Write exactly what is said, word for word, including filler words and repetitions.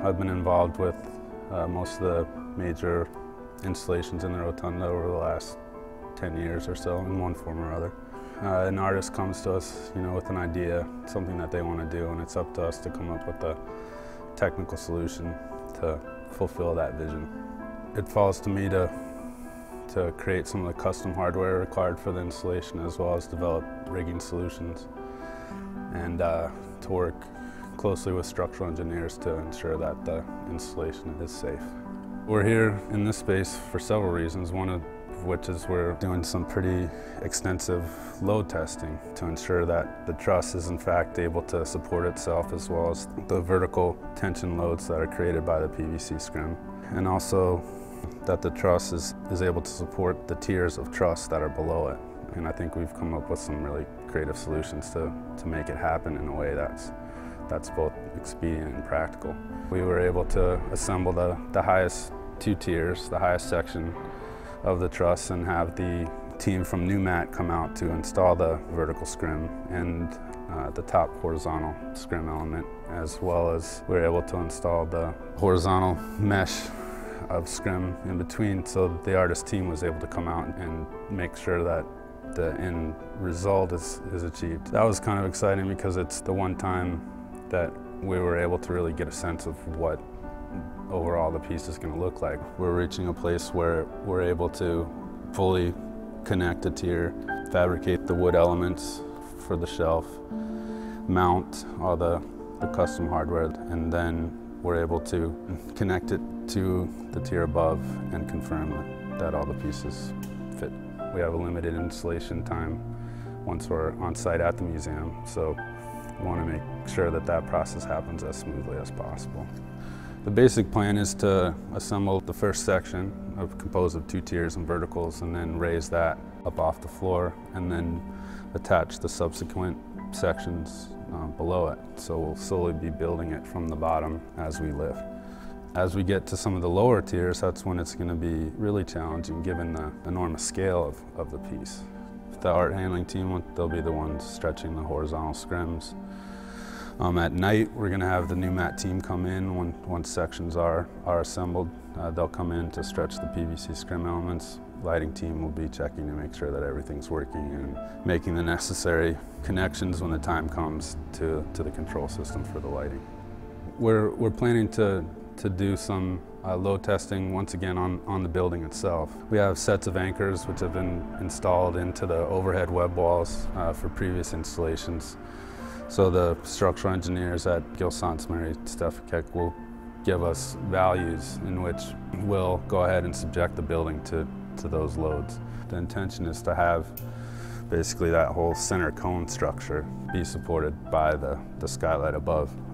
I've been involved with uh, most of the major installations in the Rotunda over the last ten years or so in one form or other. Uh, an artist comes to us, you know, with an idea, something that they want to do, and it's up to us to come up with a technical solution to fulfill that vision. It falls to me to to create some of the custom hardware required for the installation, as well as develop rigging solutions, and uh, to work closely with structural engineers to ensure that the installation is safe. We're here in this space for several reasons, one of which is we're doing some pretty extensive load testing to ensure that the truss is in fact able to support itself, as well as the vertical tension loads that are created by the P V C scrim, and also that the truss is, is able to support the tiers of truss that are below it. And I think we've come up with some really creative solutions to, to make it happen in a way that's, that's both expedient and practical. We were able to assemble the, the highest two tiers, the highest section of the truss, and have the team from Numat come out to install the vertical scrim and uh, the top horizontal scrim element, as well as we were able to install the horizontal mesh of scrim in between, so the artist team was able to come out and make sure that the end result is, is achieved. That was kind of exciting because it's the one time that we were able to really get a sense of what overall the piece is going to look like. We're reaching a place where we're able to fully connect a tier, fabricate the wood elements for the shelf, mount all the, the custom hardware, and then we're able to connect it to the tier above and confirm that, that all the pieces fit. We have a limited installation time once we're on site at the museum, so we want to make sure that that process happens as smoothly as possible. The basic plan is to assemble the first section of composed of two tiers and verticals, and then raise that up off the floor, and then attach the subsequent sections uh, below it. So we'll slowly be building it from the bottom as we lift. As we get to some of the lower tiers, that's when it's going to be really challenging given the enormous scale of, of the piece. The art handling team, they'll be the ones stretching the horizontal scrims. Um, at night, we're going to have the Numat team come in when, once sections are, are assembled. Uh, they'll come in to stretch the P V C scrim elements. Lighting team will be checking to make sure that everything's working and making the necessary connections when the time comes to, to the control system for the lighting. We're, we're planning to, to do some uh, load testing once again on, on the building itself. We have sets of anchors which have been installed into the overhead web walls uh, for previous installations. So the structural engineers at Gilsons Murray Stefakek will give us values in which we'll go ahead and subject the building to, to those loads. The intention is to have basically that whole center cone structure be supported by the, the skylight above.